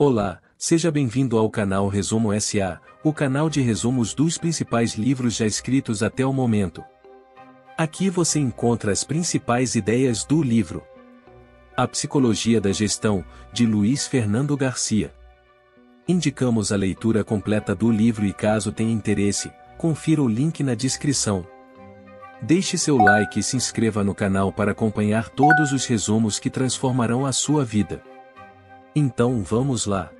Olá, seja bem-vindo ao canal Resumo SA, o canal de resumos dos principais livros já escritos até o momento. Aqui você encontra as principais ideias do livro. A Psicologia da Gestão, de Luiz Fernando Garcia. Indicamos a leitura completa do livro e caso tenha interesse, confira o link na descrição. Deixe seu like e se inscreva no canal para acompanhar todos os resumos que transformarão a sua vida. Então vamos lá.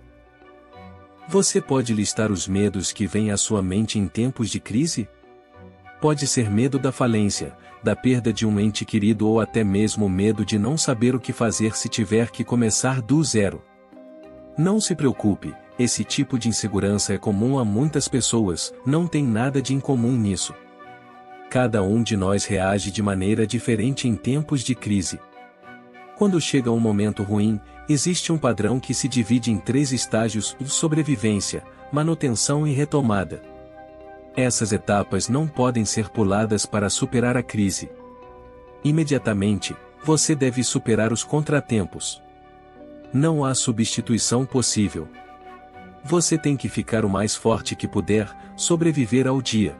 Você pode listar os medos que vêm à sua mente em tempos de crise? Pode ser medo da falência, da perda de um ente querido ou até mesmo medo de não saber o que fazer se tiver que começar do zero. Não se preocupe, esse tipo de insegurança é comum a muitas pessoas, não tem nada de incomum nisso. Cada um de nós reage de maneira diferente em tempos de crise. Quando chega um momento ruim, existe um padrão que se divide em 3 estágios: sobrevivência, manutenção e retomada. Essas etapas não podem ser puladas para superar a crise. Imediatamente, você deve superar os contratempos. Não há substituição possível. Você tem que ficar o mais forte que puder, sobreviver ao dia.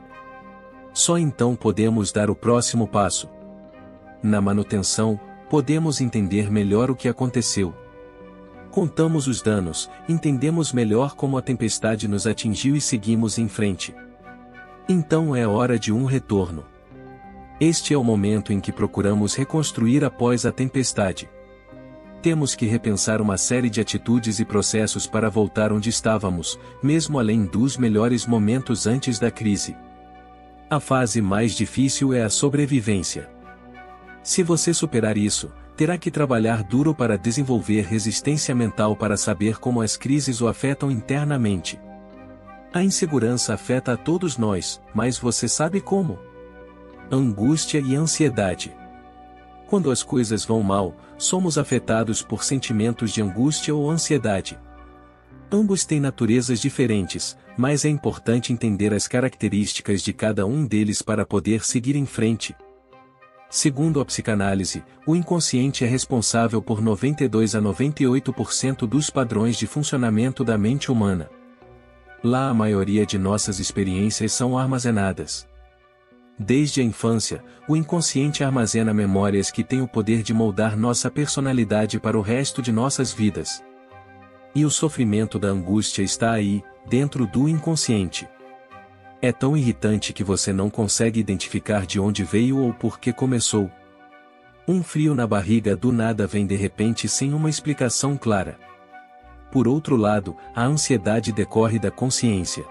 Só então podemos dar o próximo passo. Na manutenção, podemos entender melhor o que aconteceu. Contamos os danos, entendemos melhor como a tempestade nos atingiu e seguimos em frente. Então é hora de um retorno. Este é o momento em que procuramos reconstruir após a tempestade. Temos que repensar uma série de atitudes e processos para voltar onde estávamos, mesmo além dos melhores momentos antes da crise. A fase mais difícil é a sobrevivência. Se você superar isso, terá que trabalhar duro para desenvolver resistência mental para saber como as crises o afetam internamente. A insegurança afeta a todos nós, mas você sabe como? Angústia e ansiedade. Quando as coisas vão mal, somos afetados por sentimentos de angústia ou ansiedade. Ambos têm naturezas diferentes, mas é importante entender as características de cada um deles para poder seguir em frente. Segundo a psicanálise, o inconsciente é responsável por 92 a 98% dos padrões de funcionamento da mente humana. Lá a maioria de nossas experiências são armazenadas. Desde a infância, o inconsciente armazena memórias que têm o poder de moldar nossa personalidade para o resto de nossas vidas. E o sofrimento da angústia está aí, dentro do inconsciente. É tão irritante que você não consegue identificar de onde veio ou por que começou. Um frio na barriga do nada vem de repente sem uma explicação clara. Por outro lado, a ansiedade decorre da consciência.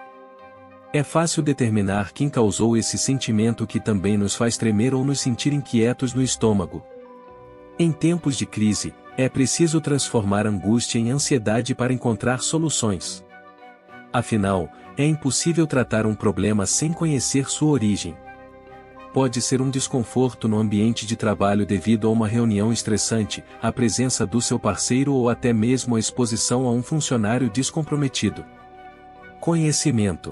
É fácil determinar quem causou esse sentimento que também nos faz tremer ou nos sentir inquietos no estômago. Em tempos de crise, é preciso transformar angústia em ansiedade para encontrar soluções. Afinal, é impossível tratar um problema sem conhecer sua origem. Pode ser um desconforto no ambiente de trabalho devido a uma reunião estressante, a presença do seu parceiro ou até mesmo a exposição a um funcionário descomprometido. Conhecimento.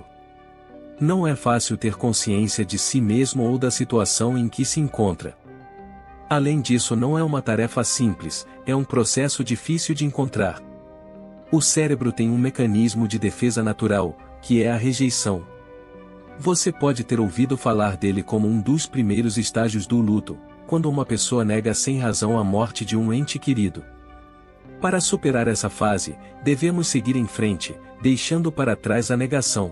Não é fácil ter consciência de si mesmo ou da situação em que se encontra. Além disso, não é uma tarefa simples, é um processo difícil de encontrar. O cérebro tem um mecanismo de defesa natural, que é a rejeição. Você pode ter ouvido falar dele como um dos primeiros estágios do luto, quando uma pessoa nega sem razão a morte de um ente querido. Para superar essa fase, devemos seguir em frente, deixando para trás a negação.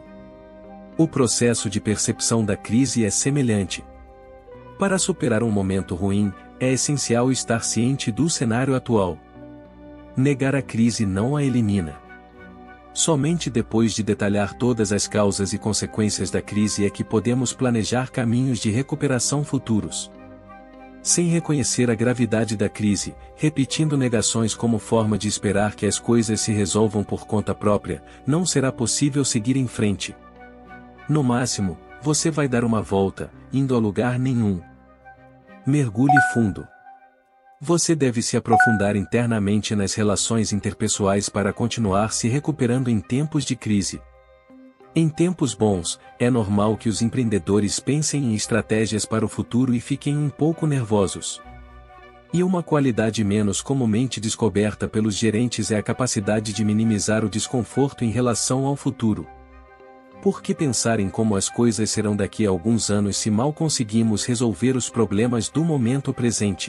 O processo de percepção da crise é semelhante. Para superar um momento ruim, é essencial estar ciente do cenário atual. Negar a crise não a elimina. Somente depois de detalhar todas as causas e consequências da crise é que podemos planejar caminhos de recuperação futuros. Sem reconhecer a gravidade da crise, repetindo negações como forma de esperar que as coisas se resolvam por conta própria, não será possível seguir em frente. No máximo, você vai dar uma volta, indo a lugar nenhum. Mergulhe fundo. Você deve se aprofundar internamente nas relações interpessoais para continuar se recuperando em tempos de crise. Em tempos bons, é normal que os empreendedores pensem em estratégias para o futuro e fiquem um pouco nervosos. E uma qualidade menos comumente descoberta pelos gerentes é a capacidade de minimizar o desconforto em relação ao futuro. Por que pensar em como as coisas serão daqui a alguns anos se mal conseguimos resolver os problemas do momento presente?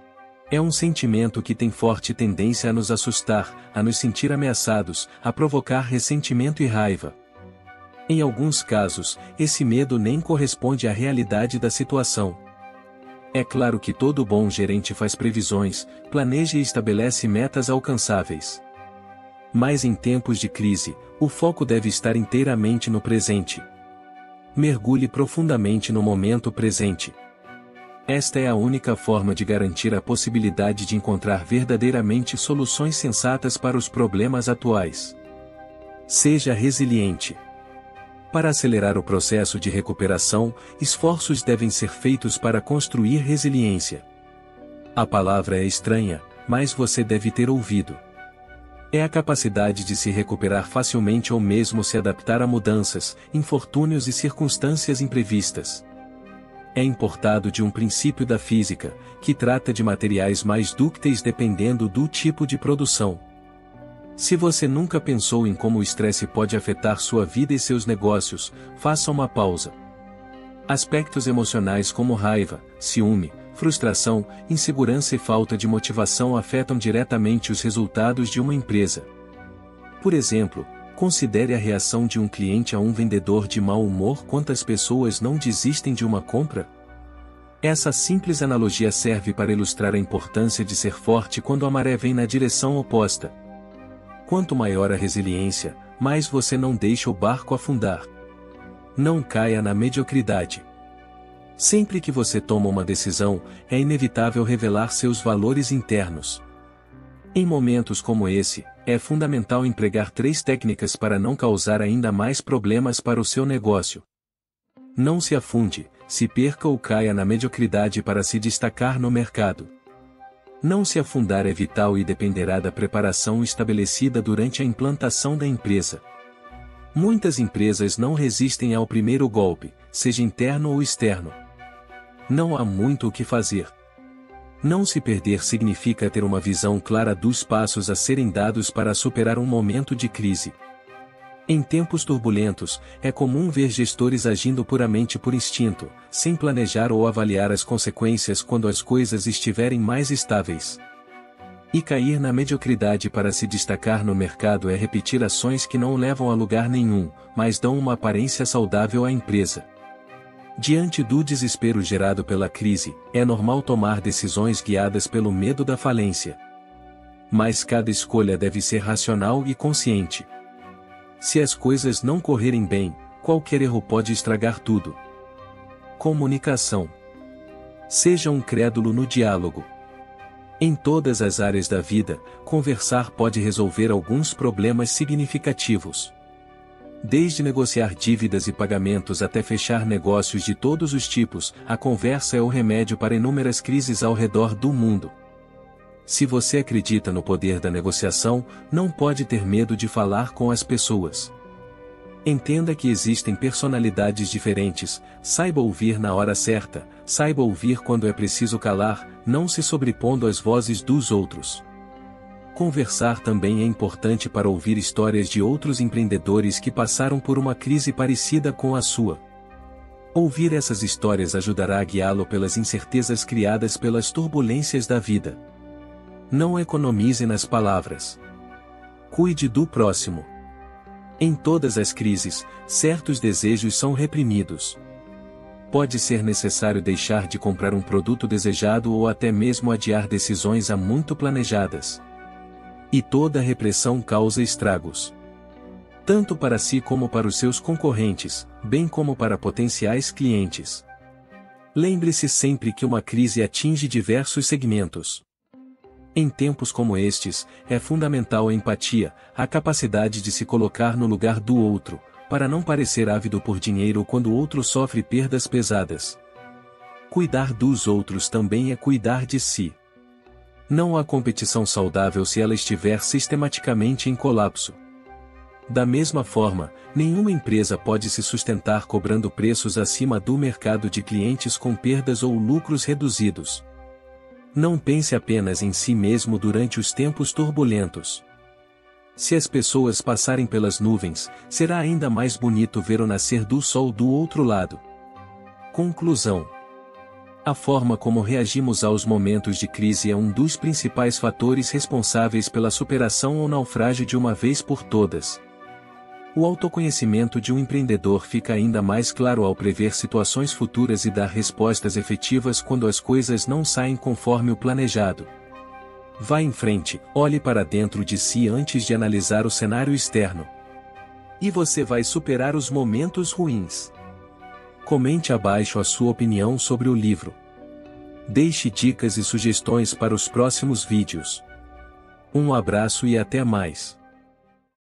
É um sentimento que tem forte tendência a nos assustar, a nos sentir ameaçados, a provocar ressentimento e raiva. Em alguns casos, esse medo nem corresponde à realidade da situação. É claro que todo bom gerente faz previsões, planeja e estabelece metas alcançáveis. Mas em tempos de crise, o foco deve estar inteiramente no presente. Mergulhe profundamente no momento presente. Esta é a única forma de garantir a possibilidade de encontrar verdadeiramente soluções sensatas para os problemas atuais. Seja resiliente. Para acelerar o processo de recuperação, esforços devem ser feitos para construir resiliência. A palavra é estranha, mas você deve ter ouvido. É a capacidade de se recuperar facilmente ou mesmo se adaptar a mudanças, infortúnios e circunstâncias imprevistas. É importado de um princípio da física, que trata de materiais mais dúcteis dependendo do tipo de produção. Se você nunca pensou em como o estresse pode afetar sua vida e seus negócios, faça uma pausa. Aspectos emocionais como raiva, ciúme, frustração, insegurança e falta de motivação afetam diretamente os resultados de uma empresa. Por exemplo, considere a reação de um cliente a um vendedor de mau humor. Quantas pessoas não desistem de uma compra? Essa simples analogia serve para ilustrar a importância de ser forte quando a maré vem na direção oposta. Quanto maior a resiliência, mais você não deixa o barco afundar. Não caia na mediocridade. Sempre que você toma uma decisão, é inevitável revelar seus valores internos. Em momentos como esse, é fundamental empregar 3 técnicas para não causar ainda mais problemas para o seu negócio. Não se afunde, se perca ou caia na mediocridade para se destacar no mercado. Não se afundar é vital e dependerá da preparação estabelecida durante a implantação da empresa. Muitas empresas não resistem ao primeiro golpe, seja interno ou externo. Não há muito o que fazer. Não se perder significa ter uma visão clara dos passos a serem dados para superar um momento de crise. Em tempos turbulentos, é comum ver gestores agindo puramente por instinto, sem planejar ou avaliar as consequências quando as coisas estiverem mais estáveis. E cair na mediocridade para se destacar no mercado é repetir ações que não levam a lugar nenhum, mas dão uma aparência saudável à empresa. Diante do desespero gerado pela crise, é normal tomar decisões guiadas pelo medo da falência. Mas cada escolha deve ser racional e consciente. Se as coisas não correrem bem, qualquer erro pode estragar tudo. Comunicação. Seja um crédulo no diálogo. Em todas as áreas da vida, conversar pode resolver alguns problemas significativos. Desde negociar dívidas e pagamentos até fechar negócios de todos os tipos, a conversa é o remédio para inúmeras crises ao redor do mundo. Se você acredita no poder da negociação, não pode ter medo de falar com as pessoas. Entenda que existem personalidades diferentes, saiba ouvir na hora certa, saiba ouvir quando é preciso calar, não se sobrepondo às vozes dos outros. Conversar também é importante para ouvir histórias de outros empreendedores que passaram por uma crise parecida com a sua. Ouvir essas histórias ajudará a guiá-lo pelas incertezas criadas pelas turbulências da vida. Não economize nas palavras. Cuide do próximo. Em todas as crises, certos desejos são reprimidos. Pode ser necessário deixar de comprar um produto desejado ou até mesmo adiar decisões há muito planejadas. E toda repressão causa estragos. Tanto para si como para os seus concorrentes, bem como para potenciais clientes. Lembre-se sempre que uma crise atinge diversos segmentos. Em tempos como estes, é fundamental a empatia, a capacidade de se colocar no lugar do outro, para não parecer ávido por dinheiro quando o outro sofre perdas pesadas. Cuidar dos outros também é cuidar de si. Não há competição saudável se ela estiver sistematicamente em colapso. Da mesma forma, nenhuma empresa pode se sustentar cobrando preços acima do mercado de clientes com perdas ou lucros reduzidos. Não pense apenas em si mesmo durante os tempos turbulentos. Se as pessoas passarem pelas nuvens, será ainda mais bonito ver o nascer do sol do outro lado. Conclusão. A forma como reagimos aos momentos de crise é um dos principais fatores responsáveis pela superação ou naufrágio de uma vez por todas. O autoconhecimento de um empreendedor fica ainda mais claro ao prever situações futuras e dar respostas efetivas quando as coisas não saem conforme o planejado. Vá em frente, olhe para dentro de si antes de analisar o cenário externo. E você vai superar os momentos ruins. Comente abaixo a sua opinião sobre o livro. Deixe dicas e sugestões para os próximos vídeos. Um abraço e até mais.